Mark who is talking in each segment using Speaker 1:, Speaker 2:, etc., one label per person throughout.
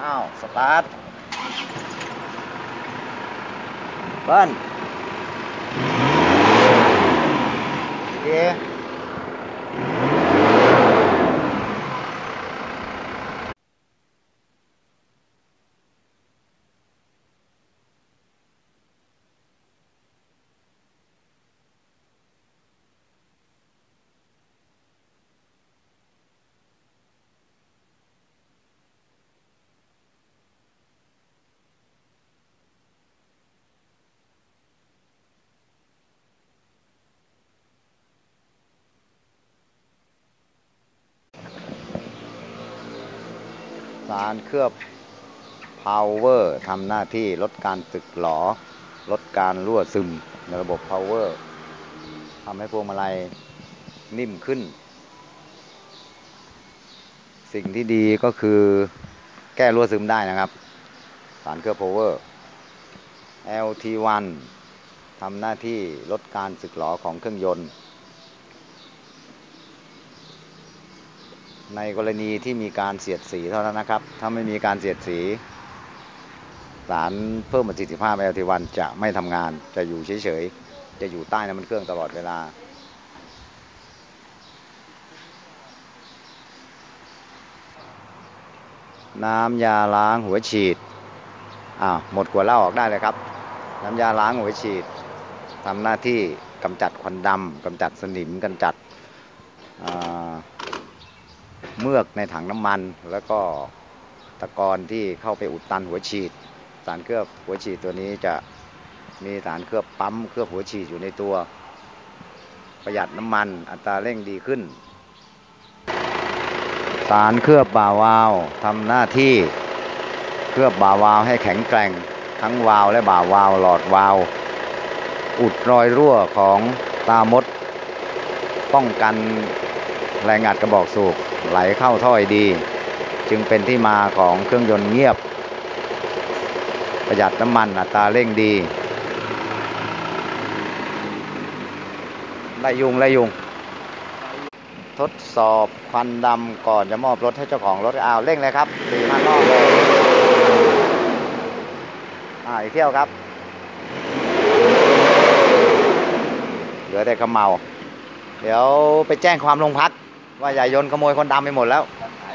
Speaker 1: อ้าวสตาร์ทเบิ้ลโอเคสารเคลือบพาวเวอร์ทำหน้าที่ลดการสึกหรอลดการรั่วซึมในระบบพาวเวอร์ทำให้พวงมาลัยนิ่มขึ้นสิ่งที่ดีก็คือแก้รั่วซึมได้นะครับสารเคลือบพาวเวอร์ LT1 ทำหน้าที่ลดการสึกหรอของเครื่องยนต์ในกรณีที่มีการเสียดสีเท่านั้นนะครับถ้าไม่มีการเสียดสีสารเพิ่มประสิทธิภาพ LT1 จะไม่ทำงานจะอยู่เฉยๆจะอยู่ใต้น้ำมันเครื่องตลอดเวลาน้ำยาล้างหัวฉีดหมดขวดเหล้าออกได้เลยครับน้ำยาล้างหัวฉีดทำหน้าที่กำจัดควันดำกำจัดสนิมกำจัดเมือกในถังน้ำมันแล้วก็ตะกอนที่เข้าไปอุดตันหัวฉีดสารเคลือบหัวฉีดตัวนี้จะมีสารเคลือบปั๊มเคลือบหัวฉีดอยู่ในตัวประหยัดน้ำมันอัตราเร่งดีขึ้นสารเคลือบบ่าวาล์วทำหน้าที่เคลือบบ่าวาล์วให้แข็งแกร่งทั้งวาล์วและบ่าวาล์วหลอดวาล์วอุดรอยรั่วของตามดป้องกันแรงอัดกระบอกสูบไหลเข้าท่อดีจึงเป็นที่มาของเครื่องยนต์เงียบประหยัดน้ำมันอัตราเร่งดีไล่ยุงทดสอบควันดำก่อนจะมอบรถให้เจ้าของรถเร่งเลยครับ4,000 รอบเลยอีกเที่ยวครับเหลือแต่ขมเมาเดี๋ยวไปแจ้งความโรงพักว่าอย่ายนขโมยคนดำไปหมดแล้ว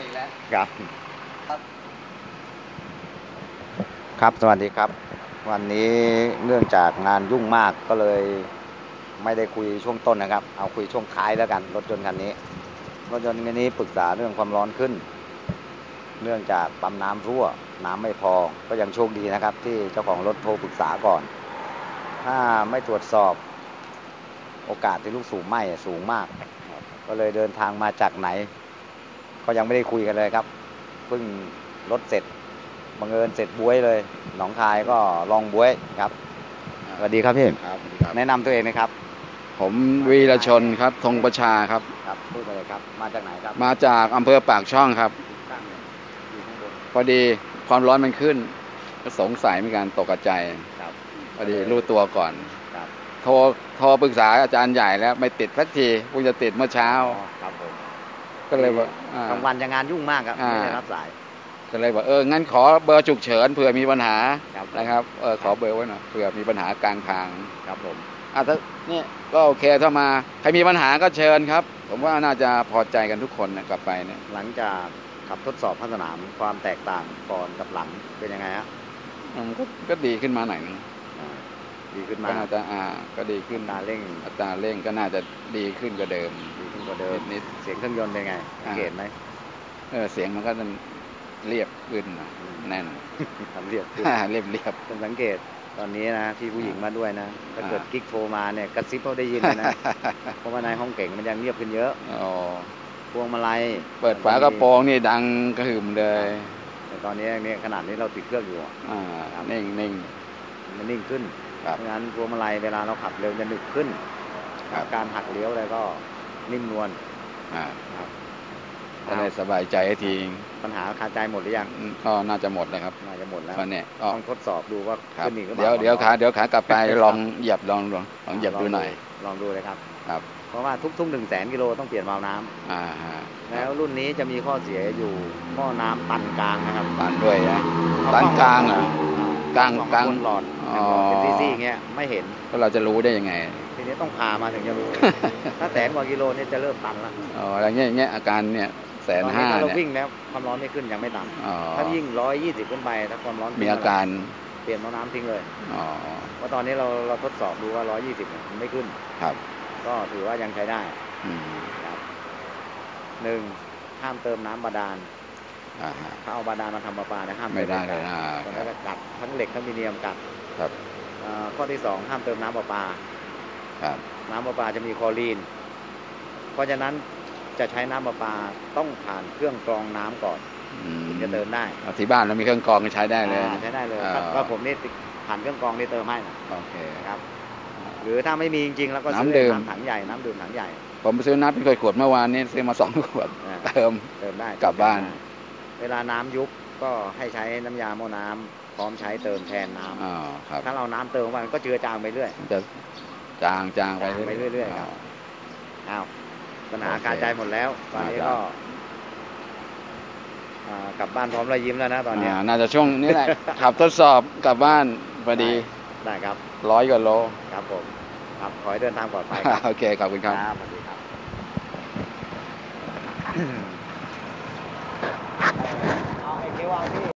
Speaker 1: ครับสวัสดีครับวันนี้เนื่องจากงานยุ่งมากก็เลยไม่ได้คุยช่วงต้นนะครับเอาคุยช่วงท้ายแล้วกันรถยนต์คันนี้ปรึกษาเรื่องความร้อนขึ้นเนื่องจากปั๊มน้ำรั่วน้ำไม่พอก็ยังโชคดีนะครับที่เจ้าของรถโทรปรึกษาก่อนถ้าไม่ตรวจสอบโอกาสที่ลูกสูบไหม้สูงมากก็เลยเดินทางมาจากไหนก็ยังไม่ได้คุยกันเลยครับเพิ่งรถเสร็จบังเอิญเสร็จบ๊วยเลยหนองคายก็ลองบ๊วยครับสวัสดีครับพี่แนะนำตัวเองนะครับ
Speaker 2: ผมวีรชนครับธงประชาครับ
Speaker 1: พูดไปเลยครับมาจากไหนครับ
Speaker 2: มาจากอำเภอปากช่องครับพอดีความร้อนมันขึ้นก็สงสัยเหมือนกันตกใจพอดีรู้ตัวก่อนโทรปรึกษาอาจารย์ใหญ่แล้วไม่ติดสักทีกูจะติดเมื่อเช้า
Speaker 1: ครับผม
Speaker 2: ก็เลยว่าก
Speaker 1: ลางวันจะงานยุ่งมากครับไม่ได้รับสาย
Speaker 2: ก็เลยบอกงั้นขอเบอร์ฉุกเฉินเผื่อมีปัญหานะครับขอเบอร์ไว้หน่อยเผื่อมีปัญหากลางทาง
Speaker 1: ครับผม
Speaker 2: ถ้านี่ก็โอเคถ้ามาใครมีปัญหาก็เชิญครับผมว่าน่าจะพอใจกันทุกคนนะกลับไปเนี่ย
Speaker 1: หลังจากขับทดสอบภาคสนามความแตกต่างก่อนกับหลังเป็นยังไงฮะ
Speaker 2: ก็ดีขึ้นมาหน่อยนึง
Speaker 1: ดีขึ้นมา
Speaker 2: ก็น่าจะก็ดีขึ้น
Speaker 1: อัตราเ
Speaker 2: ร่งก็น่าจะดีขึ้นกว่าเดิม
Speaker 1: นิดเสียงเครื่องยนต์เป็นไงสังเกตไหม
Speaker 2: เสียงมันก็เรียบขึ้นแน่น
Speaker 1: เรียบผมสังเกตตอนนี้นะที่ผู้หญิงมาด้วยนะถ้าเกิดกิ๊กโทรมาเนี่ยกระซิบเขาได้ยินนะเพราะว่าในห้องเก่งมันยังเงียบขึ้นเยอะพวงมาลัย
Speaker 2: เปิดฝากระโปรงนี่ดังกระหึ่มเลย
Speaker 1: แต่ตอนนี้เนี่ยขนาดนี้เราติดเครื่องอยู่
Speaker 2: นิ่ง
Speaker 1: มันนิ่งขึ้นเพราะงั้นพวงมาลัยเวลาเราขับเร็วจะหนึบขึ้นการหักเลี้ยวอะไรก็นิ่มนวล
Speaker 2: ครับจะได้สบายใจที
Speaker 1: ปัญหาคาใจหมดหรือยัง
Speaker 2: ก็น่าจะหมดนะครับ
Speaker 1: น่าจะหมดแล้ว
Speaker 2: เนี่ย
Speaker 1: ต้องทดสอบดูว่า
Speaker 2: ขึ้นอีกหรือเปล่าเดี๋ยวขากลับไปลองเหยียบลองเหยียบดูหน่อย
Speaker 1: ลองดูเลยครับ
Speaker 2: ครับ
Speaker 1: เพราะว่าทุกๆ 100,000 กิโลต้องเปลี่ยนวาล์วน้ำ
Speaker 2: ฮะ
Speaker 1: แล้วรุ่นนี้จะมีข้อเสียอยู่หม้อน้ำตันกลางนะครับ
Speaker 2: ตันด้วยนะตันกลางเหรอ กลาง
Speaker 1: สอง
Speaker 2: กลาง
Speaker 1: คนหลอด
Speaker 2: อ๋อ
Speaker 1: หลอดเป็นซี่ๆอย่างเงี้ยไม่เห็น
Speaker 2: ก็เราจะรู้ได้ยังไง
Speaker 1: ทีนี้ต้องพามาถึงจะรู้ ถ้า100,000 กว่ากิโลเนี่ยจะเริ่มตันละ
Speaker 2: อ๋ออะไรเงี้ยอาการเนี่ย150,000
Speaker 1: ตอนนี้ถ้าเรา
Speaker 2: เนี่ย
Speaker 1: วิ่งแล้วความร้อนไม่ขึ้นยังไม่ตัน
Speaker 2: อ๋อ
Speaker 1: ถ้ายิ่ง120ขึ้นไปถ้าความร้อนขึ้น
Speaker 2: มีอาการ
Speaker 1: เปลี่ยนหม้อน้ำทิ้งเลย
Speaker 2: อ๋อ
Speaker 1: เพราะตอนนี้เราทดสอบดูว่า120เนี่ยมันไม่ขึ้น
Speaker 2: ครับ
Speaker 1: ก็ถือว่ายังใช้ได้
Speaker 2: อืม
Speaker 1: ครับหนึ่งห้ามเติมน้ำบาดาล
Speaker 2: ฮะ
Speaker 1: ถ้าเอาบาดาลมาทำประปาเนี่ยห้าม
Speaker 2: ไม่ได้
Speaker 1: ติ
Speaker 2: เลยนะ
Speaker 1: ตอนนั้นก็กัดทั้งเหล็กทั้งมีเนียมกัด
Speaker 2: ครับ
Speaker 1: ข้อที่สองห้ามเติมน้ำประปา
Speaker 2: ครับ
Speaker 1: น้ำประปาจะมีคลอรีน เพราะฉะนั้นจะใช้น้ำประปาต้องผ่านเครื่องกรองน้ำก่อน
Speaker 2: อืม
Speaker 1: ถึงจะเติมได้
Speaker 2: เอาที่บ้านเรามีเครื่องกรองใช้ได้เลย
Speaker 1: ใช้ได้เลย
Speaker 2: อ๋อ
Speaker 1: ก็ผมนี่ผ่านเครื่องกรองนี่เติมให้นะ
Speaker 2: โอเค
Speaker 1: ครับ หรือถ้าไม่มีจริงๆแล้วก็ซื้อ
Speaker 2: น้ำดื่ม
Speaker 1: ถังใหญ่น้ำดื่มถังใหญ่
Speaker 2: ผมไปซื้อน้ำเป็นขวดเมื่อวานนี้ซื้อมา2 ขวด
Speaker 1: อ่า
Speaker 2: เติม
Speaker 1: เติมได้
Speaker 2: กลับบ้าน
Speaker 1: เวลาน้ำยุบก็ให้ใช้น้ำยาหม้อน้ำพร้อมใช้เติมแทนน้ำ
Speaker 2: อ๋อครับ
Speaker 1: ถ้าเราน้ำเติมไปมันก็เจือจางไปเรื่อย
Speaker 2: มันจะจางไป
Speaker 1: จางไปเรื่อยๆครับ อ้าวปัญหา
Speaker 2: โอเค
Speaker 1: การใจหมดแล้ว ตอนนี้
Speaker 2: ครั
Speaker 1: ก็
Speaker 2: บ
Speaker 1: กลับบ้านพร้อมรอยยิ้มแล้วนะตอนเนี้ย
Speaker 2: น่าจะช่วงนี้แหละ ขับทดสอบกลับบ้านพอดี
Speaker 1: ได้ครับ
Speaker 2: 100 กว่าโล
Speaker 1: ครับผม ครับ ขอให้เดินทางปลอดภัยครับ
Speaker 2: โอเค ขอบคุณครับ
Speaker 1: สวัสดีครับเอาไอ้เกวางที่